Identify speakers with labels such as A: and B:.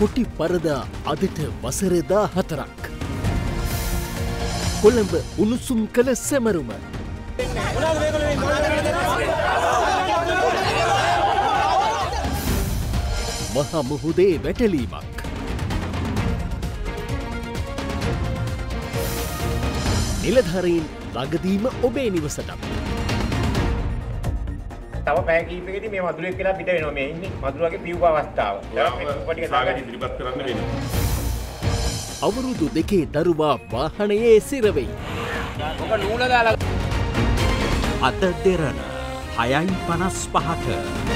A: කොටි පරදා අදට වසර 14ක්. කොළඹ උණුසුම් කළ සැමරුම. මහා මුහුදේ වැටලීමක්. නිලධාරීන් ළඟදීම ඔබේ නිවසට.
B: තව පැය කිහිපයකදී මේ මදුරුවෙක් කියලා පිට වෙනවා මේ ඉන්නේ මදුරුවගේ පියුප අවස්ථාව. ඉදිරිපත් කරන්න වෙනවා.
A: අවුරුදු 2 දරුවා වාහනයේ සිරවෙයි.
C: ඔබ නූල දාලා අද දෙරණ 6:55ට